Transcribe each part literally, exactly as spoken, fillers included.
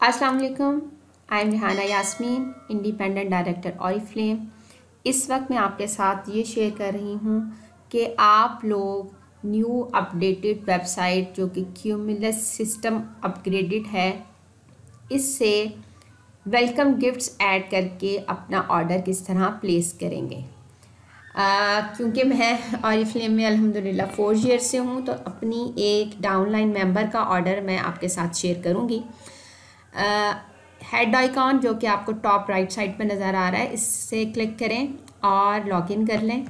अस्सलाम वालेकुम। I am Rihana Yasmin, independent director Oriflame. इस वक्त मैं आपके साथ ये शेयर कर रही हूँ कि आप लोग न्यू अपडेटेड वेबसाइट जो कि क्यूमुलस सिस्टम अपग्रेडेड है, इससे वेलकम गिफ्ट्स ऐड करके अपना ऑर्डर किस तरह प्लेस करेंगे। क्योंकि मैं ऑरिफ्लेम में अल्हम्दुलिल्लाह फोर ईयर से हूँ, तो अपनी एक डाउनलाइन मेंबर का ऑर्डर मैं आपके साथ शेयर करूँगी। हेड आइकॉन जो कि आपको टॉप राइट साइड पे नज़र आ रहा है, इससे क्लिक करें और लॉगिन कर लें।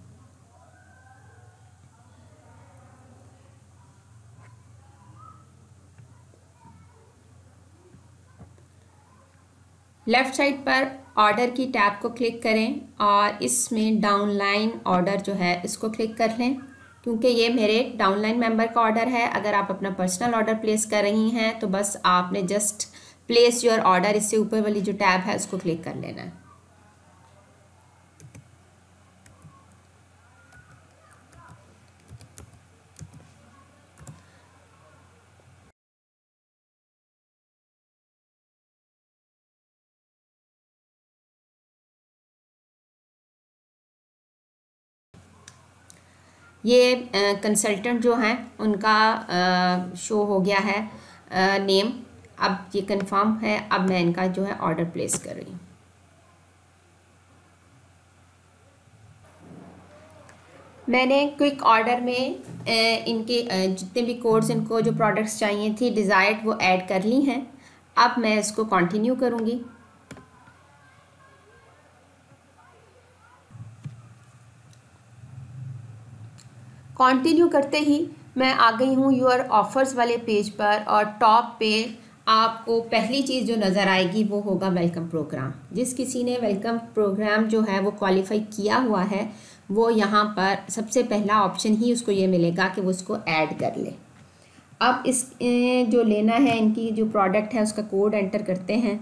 लेफ़्ट साइड पर ऑर्डर की टैब को क्लिक करें और इसमें डाउनलाइन ऑर्डर जो है इसको क्लिक कर लें, क्योंकि ये मेरे डाउनलाइन मेंबर का ऑर्डर है। अगर आप अपना पर्सनल ऑर्डर प्लेस कर रही हैं तो बस आपने जस्ट प्लेस योर ऑर्डर, इससे ऊपर वाली जो टैब है उसको क्लिक कर लेना है। ये कंसल्टेंट जो हैं उनका शो हो गया है नेम। अब ये कंफर्म है। अब मैं इनका जो है ऑर्डर प्लेस कर रही हूँ। मैंने क्विक ऑर्डर में इनके जितने भी कोड्स, इनको जो प्रोडक्ट्स चाहिए थी डिज़ायर्ड, वो ऐड कर ली हैं। अब मैं इसको कंटिन्यू करूँगी। कंटिन्यू करते ही मैं आ गई हूँ यूर ऑफर्स वाले पेज पर, और टॉप पे आपको पहली चीज़ जो नज़र आएगी वो होगा वेलकम प्रोग्राम। जिस किसी ने वेलकम प्रोग्राम जो है वो क्वालिफाई किया हुआ है, वो यहाँ पर सबसे पहला ऑप्शन ही उसको ये मिलेगा कि वो उसको ऐड कर ले। अब इस जो लेना है, इनकी जो प्रोडक्ट है उसका कोड एंटर करते हैं।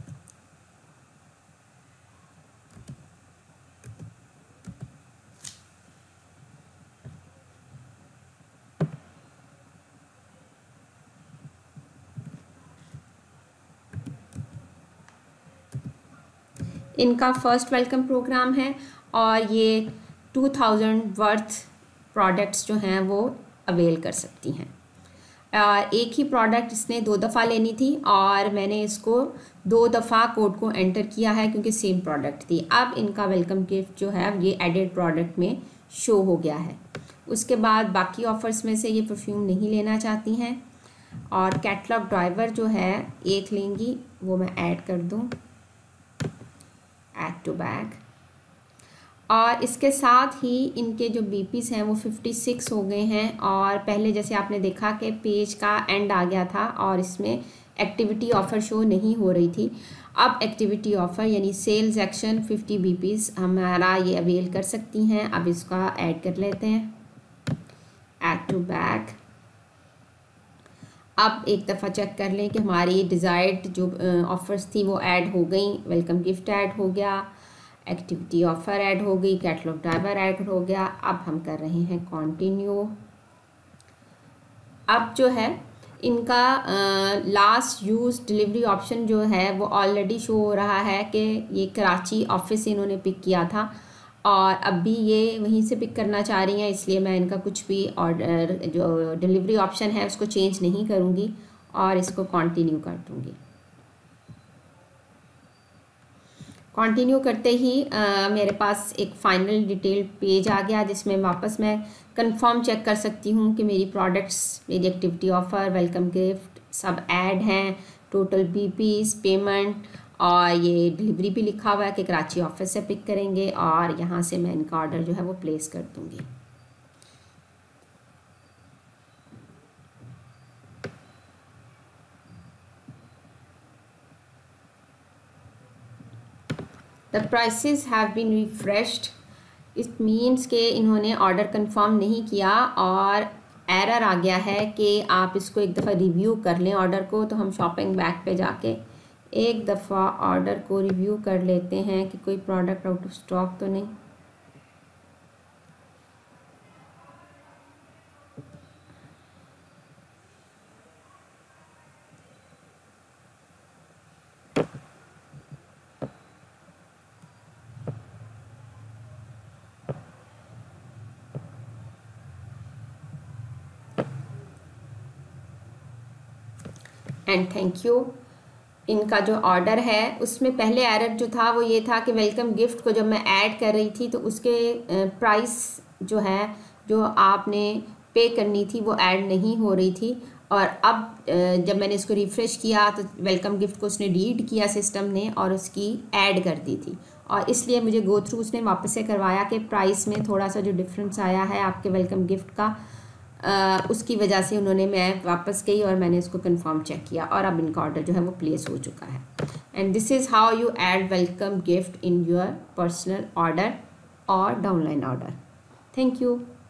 इनका फर्स्ट वेलकम प्रोग्राम है और ये टू थाउजेंड वर्थ प्रोडक्ट्स जो हैं वो अवेल कर सकती हैं। एक ही प्रोडक्ट इसने दो दफ़ा लेनी थी और मैंने इसको दो दफ़ा कोड को एंटर किया है क्योंकि सेम प्रोडक्ट थी। अब इनका वेलकम गिफ्ट जो है ये एडेड प्रोडक्ट में शो हो गया है। उसके बाद बाकी ऑफ़र्स में से ये परफ्यूम नहीं लेना चाहती हैं, और कैटलॉग ड्राइवर जो है एक लेंगी, वो मैं ऐड कर दूँ, ऐड टू बैग। और इसके साथ ही इनके जो बीपीस हैं वो फिफ्टी सिक्स हो गए हैं, और पहले जैसे आपने देखा कि पेज का एंड आ गया था और इसमें एक्टिविटी ऑफ़र शो नहीं हो रही थी। अब एक्टिविटी ऑफ़र यानी सेल्स एक्शन फिफ्टी बीपीस हमारा ये अवेल कर सकती हैं। अब इसका ऐड कर लेते हैं, ऐड टू बैग। अब एक दफ़ा चेक कर लें कि हमारी डिज़ायर्ड जो ऑफ़र्स थी वो ऐड हो गई। वेलकम गिफ्ट ऐड हो गया, एक्टिविटी ऑफ़र ऐड हो गई, कैटलॉग ड्राइवर ऐड हो गया। अब हम कर रहे हैं कंटिन्यू। अब जो है इनका लास्ट यूज़ डिलीवरी ऑप्शन जो है वो ऑलरेडी शो हो रहा है कि ये कराची ऑफिस से इन्होंने पिक किया था और अब भी ये वहीं से पिक करना चाह रही हैं, इसलिए मैं इनका कुछ भी ऑर्डर जो डिलीवरी ऑप्शन है उसको चेंज नहीं करूँगी और इसको कंटिन्यू कर दूँगी। कंटिन्यू करते ही आ, मेरे पास एक फ़ाइनल डिटेल पेज आ गया, जिसमें वापस मैं कंफर्म चेक कर सकती हूँ कि मेरी प्रोडक्ट्स, मेरी एक्टिविटी ऑफ़र, वेलकम गिफ्ट सब ऐड हैं, टोटल बीपीस, पेमेंट, और ये डिलीवरी भी लिखा हुआ है कि कराची ऑफिस से पिक करेंगे, और यहाँ से मैं इनका ऑर्डर जो है वो प्लेस कर दूँगी। The prices have been refreshed. It means के इन्होंने ऑर्डर कंफर्म नहीं किया और एरर आ गया है कि आप इसको एक दफ़ा रिव्यू कर लें ऑर्डर को। तो हम शॉपिंग बैग पे जाके एक दफ़ा ऑर्डर को रिव्यू कर लेते हैं कि कोई प्रोडक्ट आउट ऑफ स्टॉक तो नहीं। And thank you. इनका जो ऑर्डर है उसमें पहले एरर जो था वो ये था कि वेलकम गिफ्ट को जब मैं ऐड कर रही थी तो उसके प्राइस जो है जो आपने पे करनी थी वो ऐड नहीं हो रही थी, और अब जब मैंने इसको रिफ़्रेश किया तो वेलकम गिफ्ट को उसने डिलीट किया सिस्टम ने और उसकी ऐड कर दी थी, और इसलिए मुझे गो थ्रू उसने वापस से करवाया कि प्राइस में थोड़ा सा जो डिफरेंस आया है आपके वेलकम गिफ्ट का, आ, उसकी वजह से उन्होंने मैं वापस गई और मैंने इसको कंफर्म चेक किया और अब इनका ऑर्डर जो है वो प्लेस हो चुका है। And this is how you add welcome gift in your personal order और डाउनलाइन ऑर्डर। Thank you.